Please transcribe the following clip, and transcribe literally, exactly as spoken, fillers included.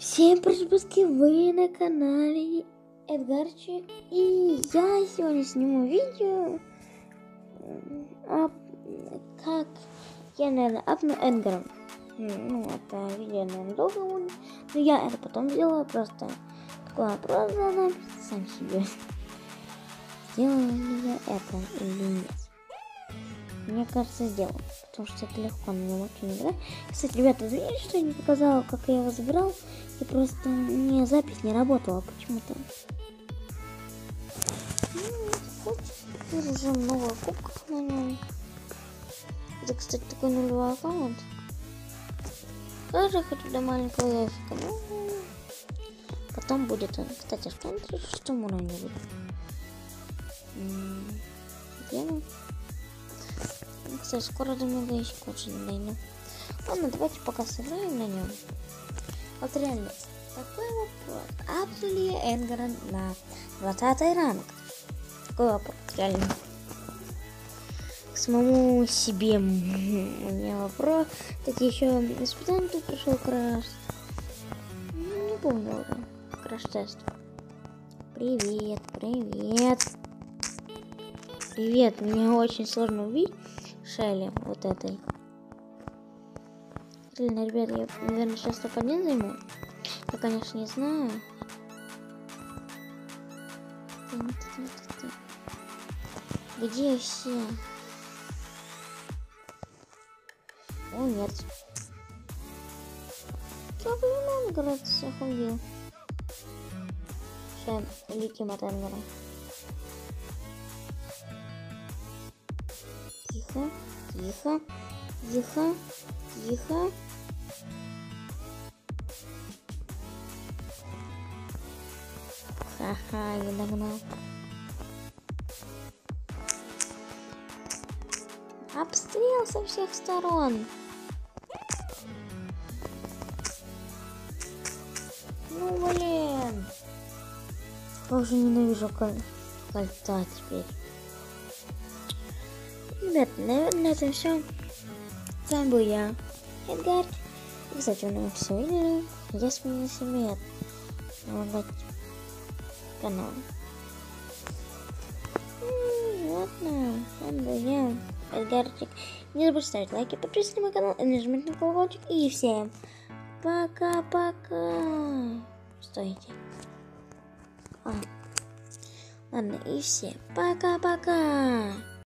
Всем привет, вы на канале Эдгарчик, и я сегодня сниму видео, о, как я, наверное, апну Эдгара. Ну, это видео, наверное, долго будет, но я это потом сделала, просто такой вопрос задам сам себе. Сделала ли я это или нет? Мне кажется, сделал, потому что это легко, на нем очень играть. Кстати, ребята, извините, что я не показала, как я его забирал. И просто мне запись не работала почему-то. Ну, теперь уже много кубков на нем. Это, кстати, такой нулевой аккаунт. Тоже хочу до маленького ящика. Ну, потом будет он. Кстати, что он тридцать шестом уровне будет? Где он? Кстати, скоро до мега ящика очень дойду. Ладно, давайте пока сыграем на нем. Вот реально, такой вопрос. Апну ли я Эдгара на двадцатый ранг? Такой вопрос, реально. К самому себе у меня вопрос. Так еще испытание тут пришел краш. Не помню уже. Краш-тест. Привет, привет. Привет, меня очень сложно убить. Шелли, вот этой. Реально, ребят, я, наверное, сейчас только один займу. Я, конечно, не знаю. Где все? О, нет. Я понимаю, город всех убил. Сейчас летим от Эдгара. Тихо, тихо, тихо, тихо. Ха-ха, я догнал. Обстрел со всех сторон. Ну, блин. Я уже ненавижу коль... кольца теперь. Ребят, наверное, на этом все. С вами был я, Эдгар. И, кстати, вы наверное, все видели. Я сменил себе канал. Ну, ладно, с вами был я, Эдгарчик. Не забудьте ставить лайки, подписывайтесь на мой канал и нажимать на колокольчик. И всем пока-пока. Стойте. А. Ладно, и всем пока-пока.